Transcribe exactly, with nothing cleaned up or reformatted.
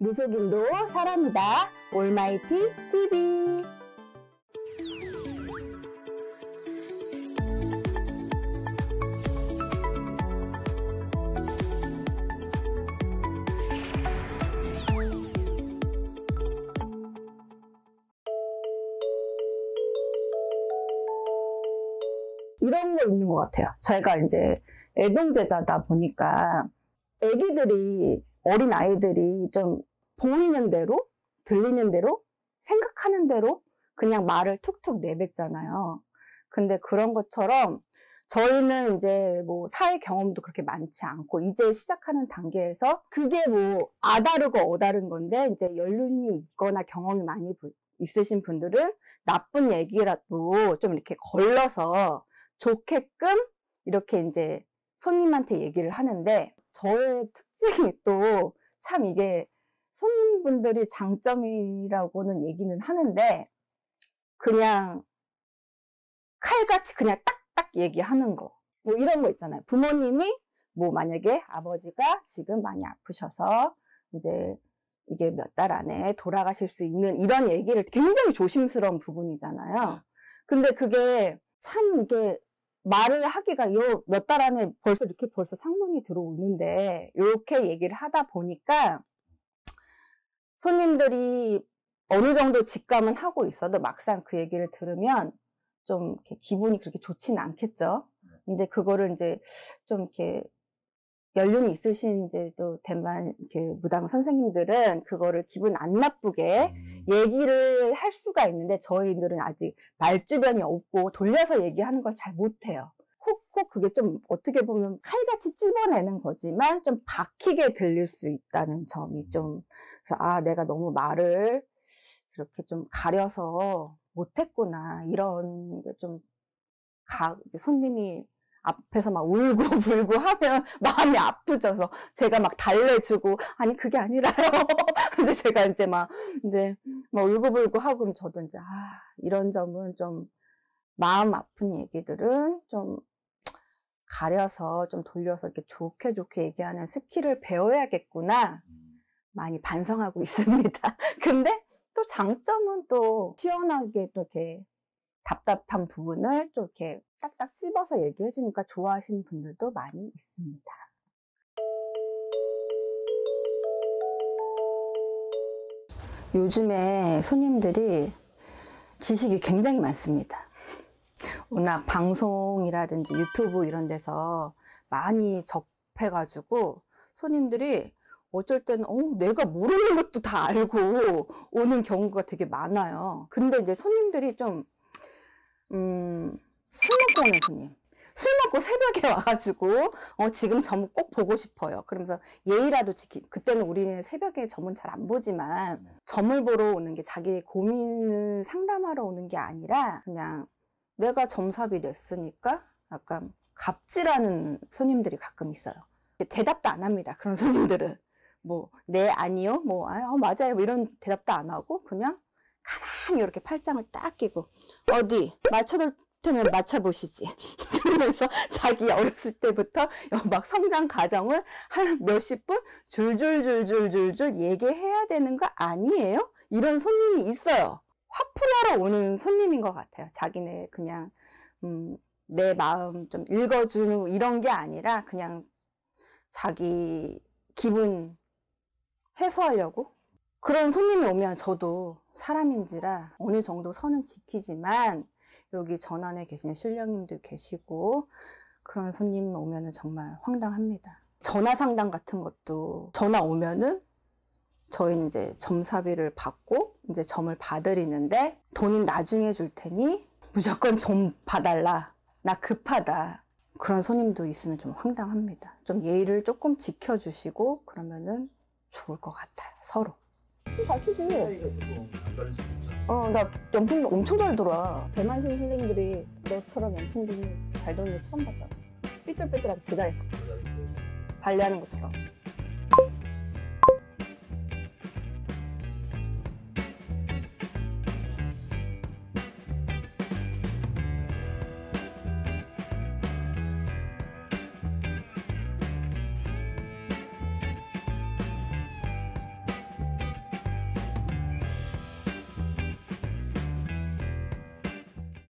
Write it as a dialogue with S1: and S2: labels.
S1: 무속인도 사람이다. 올마이티 티비. 이런 거 있는 것 같아요. 저희가 이제 애동제자다 보니까 애기들이, 어린 아이들이 좀 보이는 대로, 들리는 대로, 생각하는 대로 그냥 말을 툭툭 내뱉잖아요. 근데 그런 것처럼 저희는 이제 뭐 사회 경험도 그렇게 많지 않고 이제 시작하는 단계에서 그게 뭐 아다르고 어다른 건데, 이제 연륜이 있거나 경험이 많이 있으신 분들은 나쁜 얘기라도 좀 이렇게 걸러서 좋게끔 이렇게 이제 손님한테 얘기를 하는데, 저의 특징이 또 참 이게 손님분들이 장점이라고는 얘기는 하는데, 그냥 칼같이 그냥 딱딱 얘기하는 거. 뭐 이런 거 있잖아요. 부모님이 뭐 만약에 아버지가 지금 많이 아프셔서 이제 이게 몇 달 안에 돌아가실 수 있는 이런 얘기를 굉장히 조심스러운 부분이잖아요. 근데 그게 참 이게 말을 하기가 요 몇 달 안에 벌써 이렇게 벌써 상문이 들어오는데, 이렇게 얘기를 하다 보니까 손님들이 어느 정도 직감은 하고 있어도 막상 그 얘기를 들으면 좀 이렇게 기분이 그렇게 좋지는 않겠죠. 근데 그거를 이제 좀 이렇게 연륜이 있으신 이제 또 대만 이렇게 무당 선생님들은 그거를 기분 안 나쁘게 음. 얘기를 할 수가 있는데, 저희들은 아직 말주변이 없고 돌려서 얘기하는 걸 잘 못해요. 콕콕 그게 좀 어떻게 보면 칼같이 찝어내는 거지만 좀 박히게 들릴 수 있다는 점이 좀, 그래서 아, 내가 너무 말을 그렇게 좀 가려서 못했구나, 이런 게 좀 가, 손님이 앞에서 막 울고 불고 하면 마음이 아프져서 제가 막 달래주고, 아니 그게 아니라요. 근데 제가 이제 막 이제 막 울고 불고 하고, 그럼 저도 이제 아, 이런 점은 좀 마음 아픈 얘기들은 좀 가려서 좀 돌려서 이렇게 좋게 좋게 얘기하는 스킬을 배워야겠구나, 많이 반성하고 있습니다. 근데 또 장점은 또 시원하게 또 이렇게 답답한 부분을 좀 이렇게 딱딱 찝어서 얘기해 주니까 좋아하시는 분들도 많이 있습니다. 요즘에 손님들이 지식이 굉장히 많습니다. 워낙 방송이라든지 유튜브 이런 데서 많이 접해가지고 손님들이 어쩔 때는 어, 내가 모르는 것도 다 알고 오는 경우가 되게 많아요. 근데 이제 손님들이 좀 음, 술 먹고 오는 손님. 술 먹고 새벽에 와가지고, 어, 지금 점 꼭 보고 싶어요. 그러면서 예의라도 지키, 그때는 우리는 새벽에 점은 잘 안 보지만, 점을 보러 오는 게 자기 고민을 상담하러 오는 게 아니라, 그냥 내가 점삽이 냈으니까 약간 갑질하는 손님들이 가끔 있어요. 대답도 안 합니다. 그런 손님들은. 뭐, 네, 아니요, 뭐, 아, 어, 맞아요. 뭐 이런 대답도 안 하고, 그냥 가만히 이렇게 팔짱을 딱 끼고, 어디 맞춰둘 테면 맞춰보시지. 그러면서 자기 어렸을 때부터 막 성장 과정을 한 몇십 분 줄줄줄줄줄줄 얘기해야 되는 거 아니에요? 이런 손님이 있어요. 화풀이하러 오는 손님인 것 같아요. 자기네 그냥 음, 내 마음 좀 읽어주는 이런 게 아니라 그냥 자기 기분 해소하려고. 그런 손님이 오면 저도 사람인지라 어느 정도 선은 지키지만, 여기 전안에 계시는 신령님도 계시고 그런 손님 오면은 정말 황당합니다. 전화 상담 같은 것도 전화 오면은 저희는 이제 점사비를 받고 이제 점을 봐드리는데, 돈은 나중에 줄 테니 무조건 점 봐달라, 나 급하다, 그런 손님도 있으면 좀 황당합니다. 좀 예의를 조금 지켜주시고 그러면은 좋을 것 같아요. 서로 잘 치지. 어, 나 연풍 엄청 잘 돌아. 대만신 선생님들이 너처럼 연풍등을 잘 도는 거 처음 봤다. 삐뚤빼뚤하게 제자리에서 발레하는 것처럼.